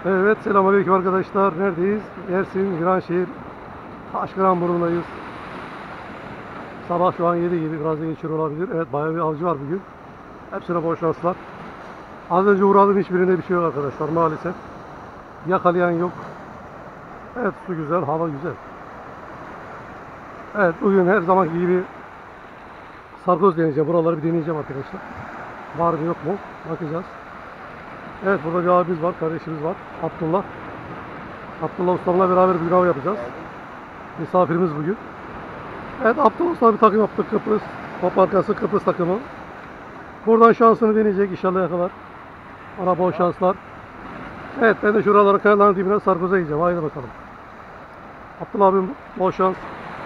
Evet, selamünaleyküm arkadaşlar. Neredeyiz? Mersin, Viranşehir, Taşkıranburnu'ndayız. Sabah şu an 7 gibi, biraz da geçiyor olabilir. Evet, bayağı bir avcı var bugün. Hepsine bol şanslar. Az önce uğradım, hiçbirinde bir şey yok arkadaşlar maalesef. Yakalayan yok. Evet, su güzel, hava güzel. Evet, bugün her zamanki gibi sargoz deneyeceğim. Buraları bir deneyeceğim arkadaşlar. Var mı yok mu? Bakacağız. Evet, burada bir abimiz var, kardeşimiz var. Abdullah. Abdullah ustamla beraber bir av yapacağız. Misafirimiz bugün. Evet, Abdullah usta bir takım yaptık, Kıbrıs. Top arkası Kıbrıs takımı. Buradan şansını deneyecek, inşallah yakalar. Ona bol şanslar. Evet, ben de şuralara kayaların dibine sargoza gideceğim. Haydi bakalım. Abdullah abim bol şans.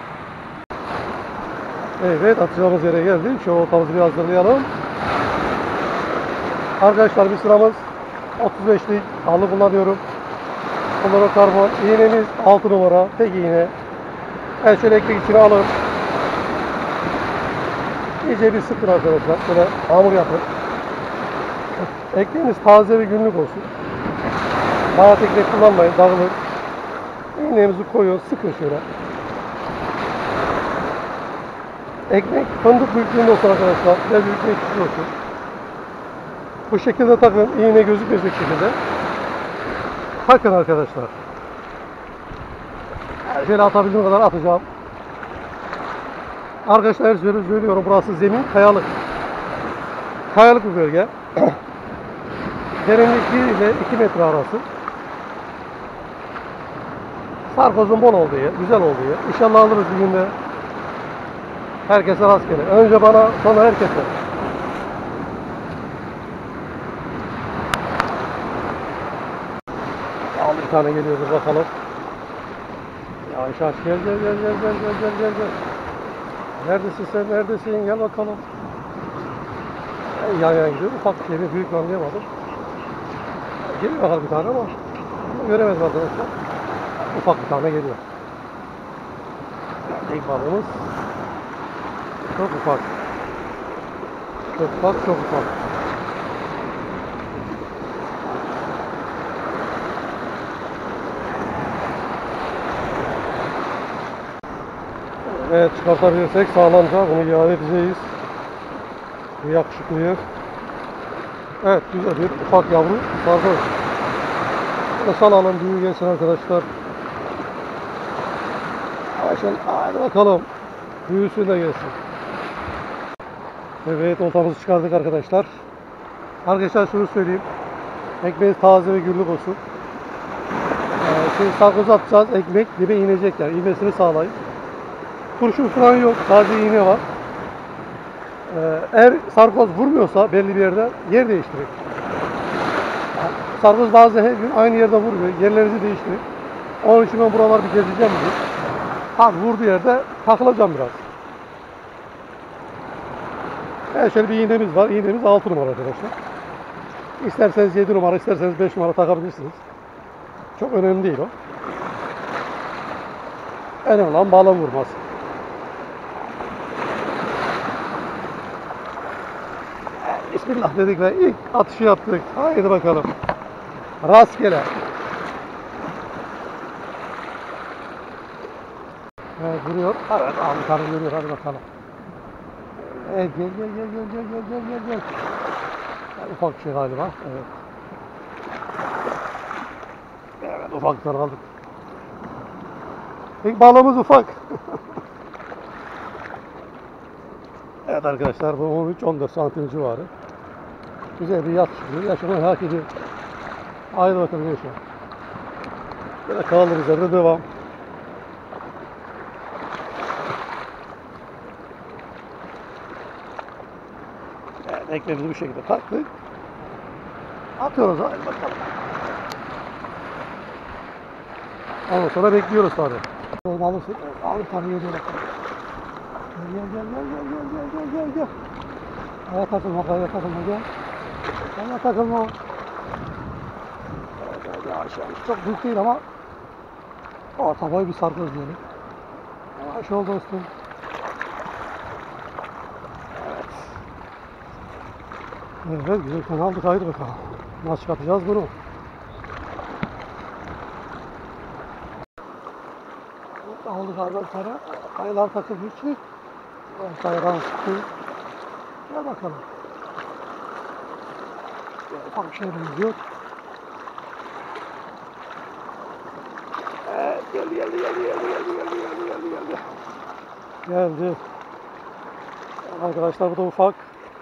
Evet, atacağımız yere geldik. Şu oltamızı bir hazırlayalım. Arkadaşlar bir sıramız 35'lik halı kullanıyorum. Bunlara karbon. İğnemiz 6 numara. Tek iğne. Evet, şöyle ekmek içine alın. İyice bir sıkın arkadaşlar. Şöyle hamur yapın. Ekmeğiniz taze ve günlük olsun. Bayat ekmek kullanmayın. Dağılır. İğnemizi koyun. Sıkın şöyle. Ekmek fındık büyüklüğünde olsun arkadaşlar. Ve büyüklüğü küçük olsun. Bu şekilde takın. İğne gözükmeyecek şekilde. Takın arkadaşlar. Şöyle atabildiğim kadar atacağım. Arkadaşlar söylüyorum, burası zemin kayalık. Kayalık bir bölge. Derinlik 1 ile 2 metre arası. Sarkozun bol olduğu yer, güzel olduğu yer. İnşallah alırız bir günde. Herkese rastgele. Önce bana, sonra herkese. Al, bir tane geliyordur bakalım. Yavaş yavaş gel. Neredesin sen? Neredesin? Gel bakalım. Yan yana gidiyor. Ufak bir şey mi? Büyük mü anlayamadım. Geliyor bakalım bir tane ama göremedim arkadaşlar. Ufak bir tane geliyor. İlk balığımız çok ufak. Çok ufak. Evet, çıkartabilirsek sağlamca bunu iade edeceğiz. Bu yakışıklıyı. Evet, güzel bir ufak yavru sargoz. Salalım, büyüğü gelsin arkadaşlar. Hadi bakalım. Büyüsü de gelsin. Evet, oltamızı çıkardık arkadaşlar. Arkadaşlar şunu söyleyeyim. Ekmeğiniz taze ve günlük olsun. Şimdi sargozu atacağız. Ekmek dibe inecek yani. İnmesini sağlayın. Kurşun falan yok. Sadece iğne var. Eğer sargoz vurmuyorsa belli bir yerde yer değiştirin. Sargoz bazen her gün aynı yerde vurmuyor. Yerlerinizi değiştirin. Onun için ben buraları bir gezeceğim bugün. Abi vurduğu yerde takılacağım biraz. Evet, şöyle bir iğnemiz var. İğnemiz 6 numara arkadaşlar. İsterseniz 7 numara, isterseniz 5 numara takabilirsiniz. Çok önemli değil o. Önemli olan balon vurması. Bismillah dedik ve ilk atışı yaptık. Haydi bakalım. Rastgele. Evet, vuruyor. Evet, abi karı görüyor. Hadi bakalım. Evet, gel. Yani ufak bir şey galiba. Evet. Evet, ufaktan aldık. İlk balığımız ufak. Evet arkadaşlar, bu 13-14 santim civarı. Güzel bir yat çıkıyor. Yaşamayı hak ediyor. Haydi bakalım gençler. Böyle kaldır üzerinde devam. Evet, ekmeğimizi bu şekilde taktık. Atıyoruz, haydi bakalım. Ondan sonra bekliyoruz tabi. Alırsın. Alır tabi, geliyor bakalım. Gel. Aya takılma gel. Aya takılma. Evet, yavaş. Çok büyük değil ama orta boy bir sargoz diyelim. Yavaş ol dostum. Evet, güzel kan aldık, haydi bakalım. Nasıl çıkartacağız bunu? Aldık abi yukarı. Kayalar takıldı içi. Kayadan çıktı. Gel bakalım. Ufak bir şey benziyor. Evet, geldi. Arkadaşlar bu da ufak.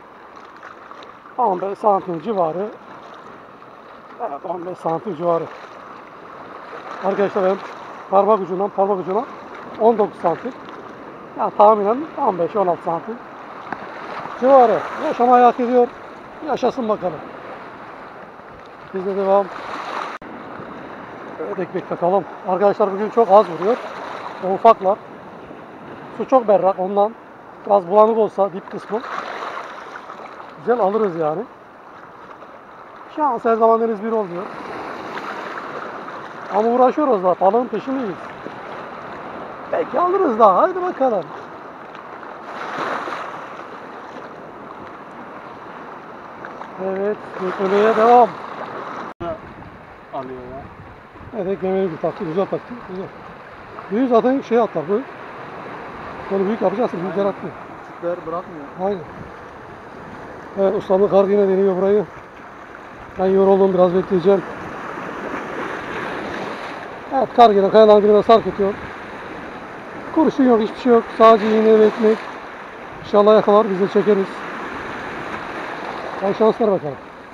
15 santim civarı. Evet, 15 santim civarı. Arkadaşlar benim parmak ucuna 19 santim. Yani tahminen 15-16 santim civarı. Yaşamayı hak ediyor. Yaşasın bakalım. Biz de devam. Evet, ekmek takalım. Arkadaşlar bugün çok az vuruyor. O ufaklar. Su çok berrak ondan. Biraz bulanık olsa dip kısmı güzel alırız yani. Şans her zaman deniz bir olmuyor. Ama uğraşıyoruz da balığın peşindeyiz. Belki alırız daha. Haydi bakalım. Evet, beklemeye devam. Alıyor ya. Evet, ekmeğini bir taktı, güzel taktı. Güzel. Büyük zaten şey atlar bu. Böyle büyük yapacaksın, büyükler atmıyor. Küçükler bırakmıyor. Aynen. Evet, ustamın kar yine deniyor burayı. Ben yoruldum, biraz bekleyeceğim. Evet, kar yine kayaların dibine sarkıtıyor. Kurşun yok, hiçbir şey yok. Sadece iğne ve ekmek. İnşallah yakalar, biz de çekeriz. Ben şanslar bakalım.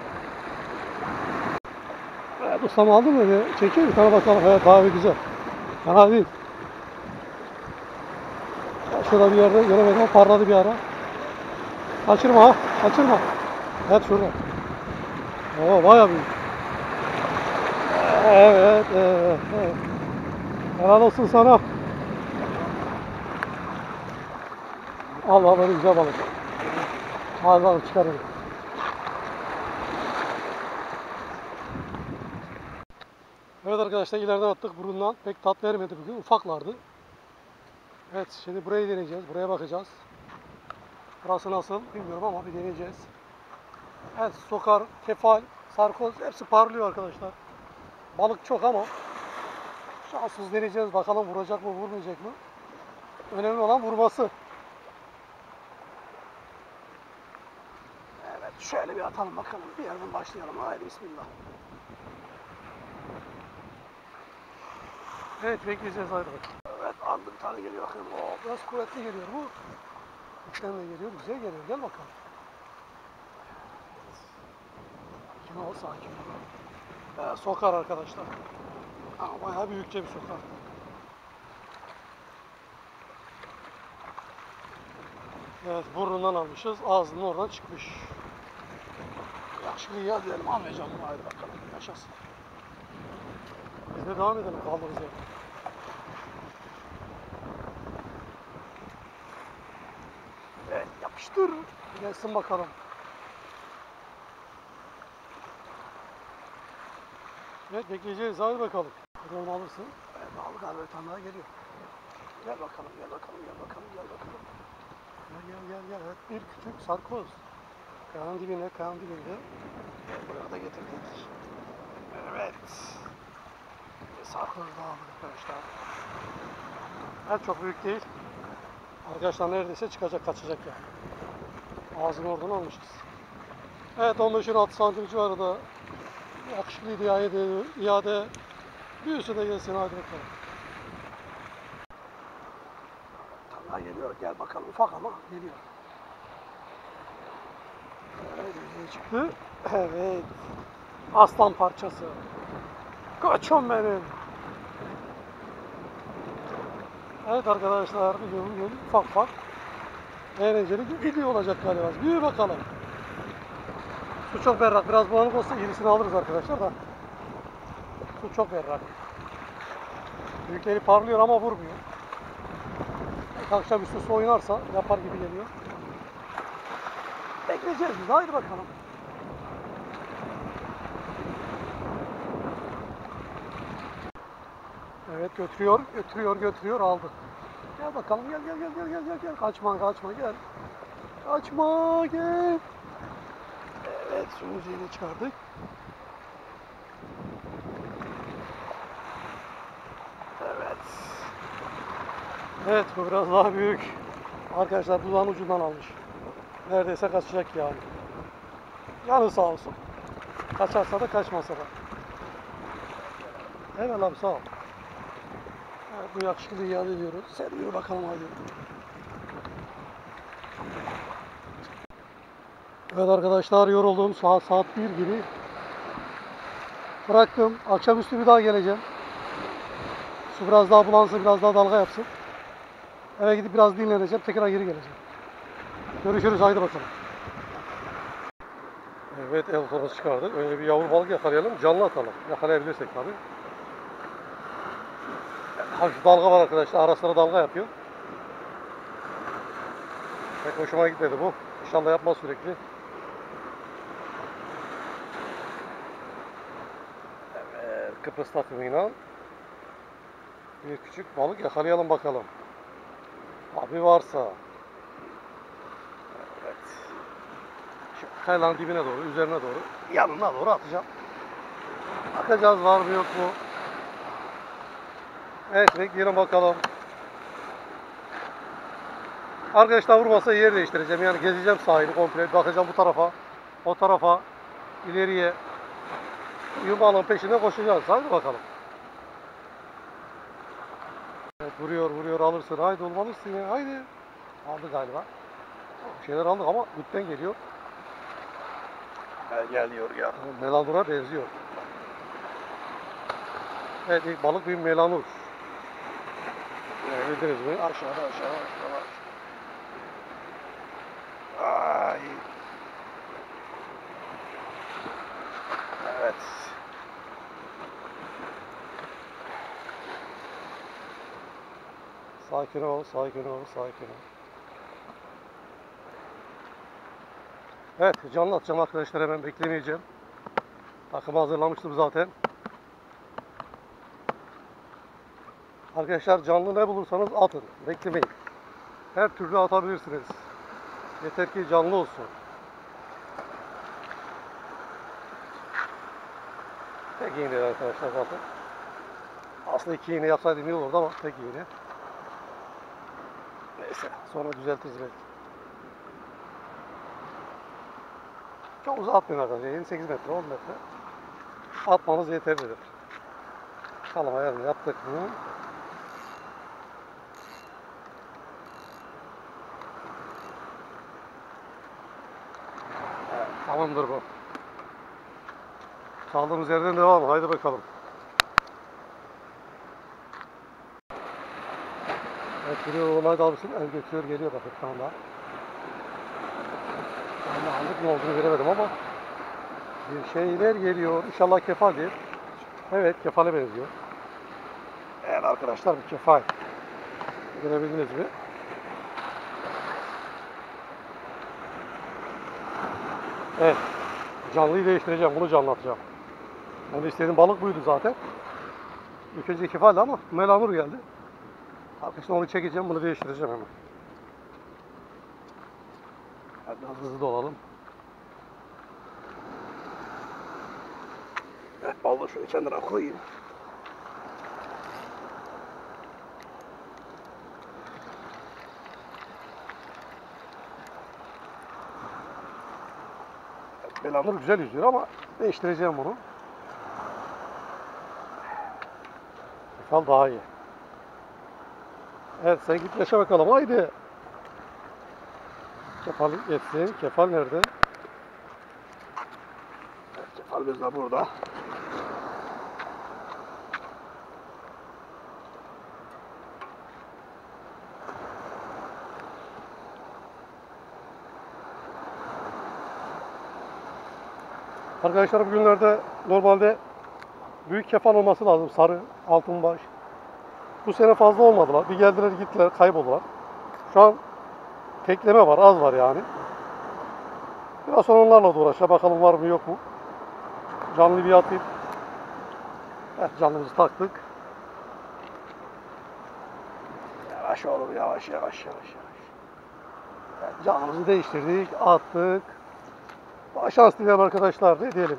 Evet, ustam aldı mı? Çekiyor bir tane bakalım. Evet, daha güzel. Fena değil. Şurada bir yerde göremedim ama parladı bir ara. Kaçırma ha, kaçırma. Evet, şurada. Oo, bayağı büyük. Evet, evet, evet. Helal olsun sana. Allah böyle güzel balık. Hadi balık çıkaralım. Evet arkadaşlar, ileriden attık burundan. Pek tat vermedi bugün. Ufaklardı. Evet, şimdi burayı deneyeceğiz. Buraya bakacağız. Burası nasıl bilmiyorum ama bir deneyeceğiz. Evet, sokar, kefal, sarkoz hepsi parlıyor arkadaşlar. Balık çok ama şanssız deneyeceğiz. Bakalım vuracak mı vurmayacak mı? Önemli olan vurması. Evet, şöyle bir atalım bakalım. Bir yerden başlayalım. Haydi bismillah. Evet, bekleyeceğiz haydi bakalım. Evet, aldı bir tane geliyor bakayım. Oo, biraz kuvvetli geliyor bu. İçten de geliyor, güzel geliyor. Gel bakalım. Sakin ol, sakin ol. Sokar arkadaşlar. Ama bayağı büyükçe bir sokar. Evet, burnundan almışız. Ağzının oradan çıkmış. Yaşlıyı ya diyelim, almayacağım bunu. Haydi bakalım, yaşasın. Biz de devam edelim, kaldığımız yerden. Evet, yapıştır. Gelsin bakalım. Evet, bekleyeceğiz. Hadi bakalım. Hadi alırsın. Evet, aldık abi. Bir tane daha geliyor. Gel bakalım, gel bakalım, gel bakalım, gel bakalım. Gel. Evet, bir küçük sarkoz. Kayanın dibinde. Buraya da getirdik. Evet. Bir sarkoz daha aldık arkadaşlar. Evet, çok büyük değil. Arkadaşlar neredeyse çıkacak, kaçacak yani. Ağzını oradan almışız. Evet, 15-16 santim civarında yakışıklıydı iade. Büyüsü de gelsin, hadi bakalım. Tanrı geliyor, gel bakalım, ufak ama geliyor. Evet, çıktı. Evet. Aslan parçası. Koçum benim. Evet arkadaşlar, bugün ufak eğlenceli bir video olacak galiba. Bir bakalım. Su çok berrak. Biraz bulanık olsa irisini alırız arkadaşlar da. Su çok berrak. Büyükleri parlıyor ama vurmuyor. Akşamüstü su oynarsa yapar gibi geliyor. Bekleyeceğiz biz. Haydi bakalım. Evet, götürüyor aldı. Gel bakalım, gel. Kaçma gel. Kaçma gel. Evet, suyun yüzeyini çıkardık. Evet. Evet, bu biraz daha büyük. Arkadaşlar dudağın ucundan almış. Neredeyse kaçacak yani. Yanı sağ olsun. Kaçarsa da kaçmasa da. Helal abi, sağ ol. Evet, bu yakışıklıyı iade ediyoruz. Sen yürü bakalım hadi. Evet arkadaşlar, yoruldum. Saat 1 gibi. Bıraktım. Akşamüstü bir daha geleceğim. Su biraz daha bulansın, biraz daha dalga yapsın. Eve gidip biraz dinleneceğim. Tekrar geri geleceğim. Görüşürüz. Haydi bakalım. Evet, el torası çıkardık. Önce bir yavru balık yakalayalım. Canlı atalım. Yakalayabilirsek tabii. Hafif dalga var arkadaşlar. Ara sıra dalga yapıyor. Pek hoşuma gitmedi bu. İnşallah yapmaz sürekli. Evet, Kıbrıs takımıyla bir küçük balık yakalayalım bakalım. Abi varsa. Evet. Şu kayanın dibine doğru, üzerine doğru, yanına doğru atacağım. Bakacağız var mı yok mu. Evet, bekleyelim bakalım. Arkadaşlar vurmasa yer değiştireceğim. Yani gezeceğim sahili komple. Bakacağım bu tarafa, o tarafa, ileriye. Yumağın peşinde koşacağız. Hadi bakalım. Evet, vuruyor alırsın. Haydi oğlum, alırsın ya. Haydi. Aldı galiba. Bir şeyler aldık ama gütten geliyor. Geliyor ya. Melanur'a benziyor. Evet, ilk balık bir melanur. Bildiniz mi? Aşağıda. Ay. Evet. Sakin ol. Evet, canlı atacağım arkadaşlar, hemen beklemeyeceğim. Takımı hazırlamıştım zaten. Arkadaşlar canlı ne bulursanız atın, beklemeyin. Her türlü atabilirsiniz. Yeter ki canlı olsun. Tek iğne arkadaşlar zaten. Aslında 2 iğne yapsaydım iyi olurdu ama tek iğne. Neyse, sonra düzeltiriz belki. Çok uzak atmayın arkadaşlar. 7-8 metre, 10 metre. Atmanız yeterlidir. Bakalım ayarını yaptık mı? Evet, tamamdır bu. Kaldığımız yerden devam. Haydi bakalım. Evet, duruyor, olay da almışsın. El götürüyor, geliyor bakın şu anda. Yani anlık ne olduğunu göremedim ama bir şeyler geliyor. İnşallah kefaldir. Evet, kefale benziyor. Evet arkadaşlar, bir kefal. Görebildiniz mi? Evet. Canlıyı değiştireceğim. Bunu canlatacağım. Ben istediğim balık buydu zaten. İlk önce kefaldi ama melanur geldi. Arkadaşlar onu çekeceğim. Bunu değiştireceğim hemen. Hadi biraz hızlı da olalım. Evet, balığı şöyle kenara koyayım. Evet, melanur güzel yüzüyor ama değiştireceğim bunu. Kefal daha iyi. Evet, sen git yaşa bakalım. Haydi. Kefal geçsin. Kefal nerede? Evet, kefal biz de burada. Arkadaşlar bugünlerde normalde büyük kefal olması lazım. Sarı, altınbaş. Bu sene fazla olmadılar. Bir geldiler gittiler, kayboldular. Şu an tekleme var, az var yani. Biraz sonra onlarla da uğraşacağım. Bakalım var mı yok mu. Canlı bir atayım. Evet, canlımızı taktık. Yavaş oğlum, yavaş. Evet, canlımızı değiştirdik, attık. Şans dilerim arkadaşlar, ne diyelim.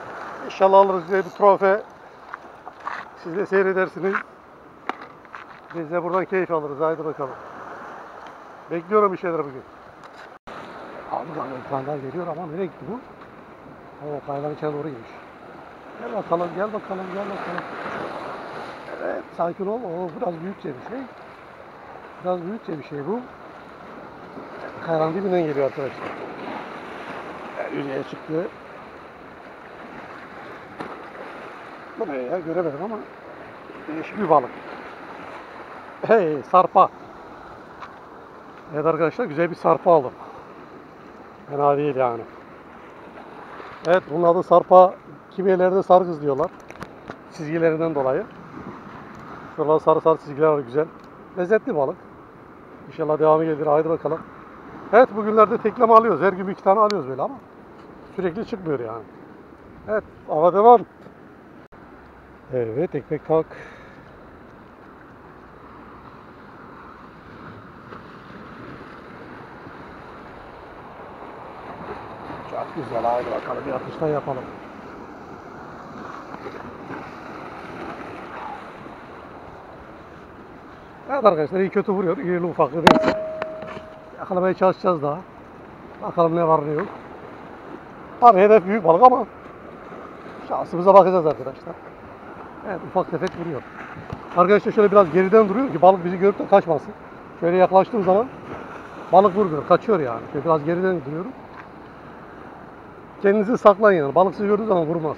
İnşallah alırız diye bir trofe. Siz de seyredersiniz. Biz de buradan keyif alırız. Haydi bakalım. Bekliyorum bir şeyler bugün. Abi kanlar geliyor ama nereye gitti bu? O kayaların içine doğru girmiş. Gel bakalım, gel bakalım, gel bakalım. Evet, sakin ol. O biraz büyükçe bir şey. Biraz büyükçe bir şey bu. Kayanın dibinden geliyor arkadaşlar. Yüzeye çıktı. Bu ne ya? Göremedim ama değişik bir balık. Hey, sarpa. Evet arkadaşlar, güzel bir sarpa aldım. Fena değil yani. Evet, bunun adı sarpa. Kimi yerlerde sargız diyorlar. Çizgilerinden dolayı. Şurada sarı sarı çizgiler var, güzel. Lezzetli balık. İnşallah devamı gelir. Haydi bakalım. Evet, bugünlerde tekleme alıyoruz. Her gün bir iki tane alıyoruz böyle ama sürekli çıkmıyor yani. Evet, ava devam. Evet, ekmek kalk. Çok güzel. Haydi bakalım, bir atıştan yapalım. Evet arkadaşlar, iyi kötü vuruyor. İrili ufaklı değil. Yakalamaya çalışacağız daha. Bakalım ne var ne yok. Abi hedef büyük balık ama şansımıza bakacağız arkadaşlar. Evet, ufak tefek vuruyor. Arkadaşlar şöyle biraz geriden duruyor ki balık bizi görüp de kaçmasın. Şöyle yaklaştığım zaman balık vurmuyor, kaçıyor yani. Şöyle biraz geriden duruyorum. Kendinizi saklayın yani. Balık sizi gördüğü zaman vurmaz.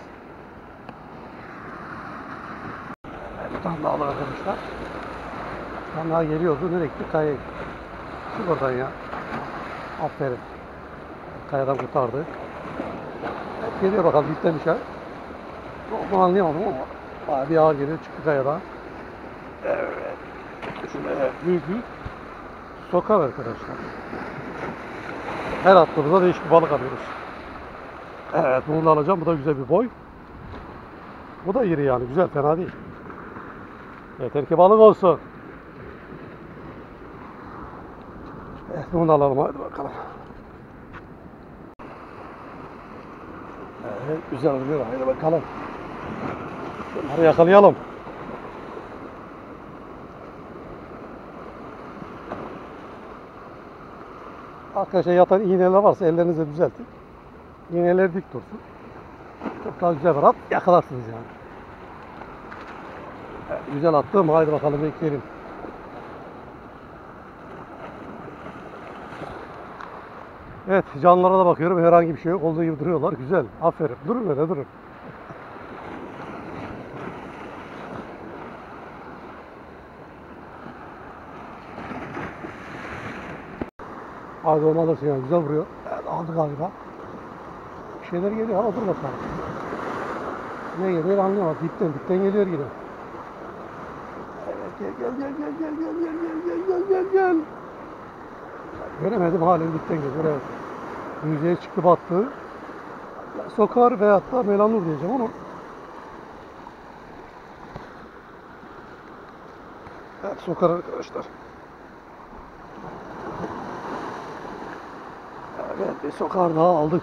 Evet, bir tane daha alır arkadaşlar. Bir tane daha geliyordu. Nereye gitti? Kayaya gitti. Çık oradan ya. Aferin. Kayadan kurtardı. Evet, geliyor bakalım. Dipten bir şey. Onu anlayamadım ama bayağı bir ağır geliyor. Çıktı kayadan. Evet. Şöyle büyük büyük sokar arkadaşlar. Her attığımızda değişik bir balık alıyoruz. Evet, bunu da alacağım. Bu da güzel bir boy. Bu da iri yani. Güzel, fena değil. Yeter ki balık olsun. Evet, bunu da alalım. Hadi bakalım. Evet, güzel oluyor. Hadi bakalım. Bunları yakalayalım. Arkadaşlar yatan iğneler varsa ellerinize düzeltin. İğneler dik dursun. Çok daha güzel rahat yakalarsınız yani. Evet, güzel attım. Haydi bakalım bekleyelim. Evet, canlılara da bakıyorum. Herhangi bir şey yok. Olduğu gibi duruyorlar. Güzel. Aferin. Durun öyle, durun. Hadi onu alırsın yani. Güzel vuruyor. Evet, aldı galiba. Bir şeyler geliyor ama dur bakalım. Ne geliyor anlayamadım. Dipten geliyor yine. Evet, gel. Göremedim, halen dipten geliyor. Evet. Yüzeye çıktı, battı. Sokar veyahut da melanur diyeceğim onu. Evet, sokar arkadaşlar. Evet, bir sokar daha aldık.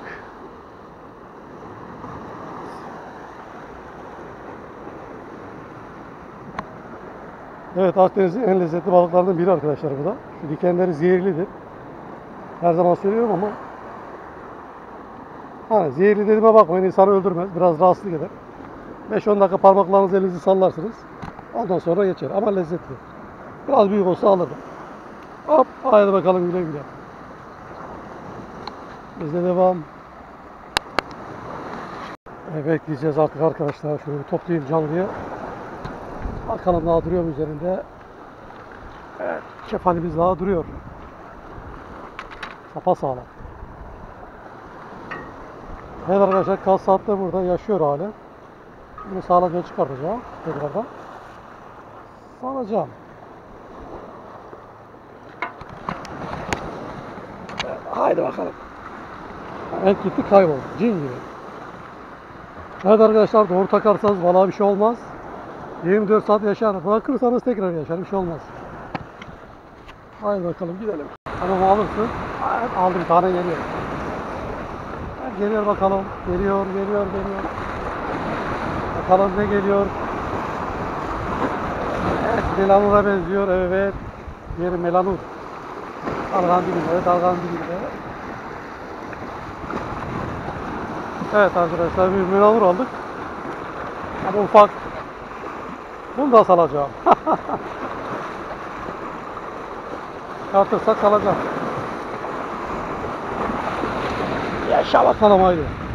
Evet, Akdeniz'in en lezzetli balıklarından biri arkadaşlar bu da. Şu dikenleri zehirlidir. Her zaman söylüyorum ama hani zehirli dediğime bakmayın, insanı öldürmez. Biraz rahatsızlık eder. 5-10 dakika parmaklarınızı elinizi sallarsınız. Ondan sonra geçer ama lezzetli. Biraz büyük olsa alırdım. Hop, haydi bakalım güle güle. Bizde devam. Evet, bekleyeceğiz artık arkadaşlar. Şöyle bir toplayayım canlıyı. Bakalım daha duruyor mu üzerinde. Evet, kefalimiz daha duruyor. Sapasağlam. Evet arkadaşlar, kaç saatte burada yaşıyor hali. Bunu sağlıca çıkartacağım. Tekrardan salacağım. Evet, haydi bakalım. Evet, gitti, kayboldu. Cin gibi. Evet arkadaşlar, doğru takarsanız balığa bir şey olmaz. 24 saat yaşar. Bırakırsanız tekrar yaşar. Bir şey olmaz. Haydi bakalım gidelim. Tamam, alırsın. Evet, aldım, tane geliyor. Evet, geliyor bakalım. Geliyor. Bakalım ne geliyor. Evet, melanura benziyor. Evet. Diğeri melanur. Dalgan dibinde, dalgan dibinde. Evet arkadaşlar, bir melanur aldık. Ama ufak. Bunu da salacağım. Artırsak salacağım. Yaşa bakalım haydi.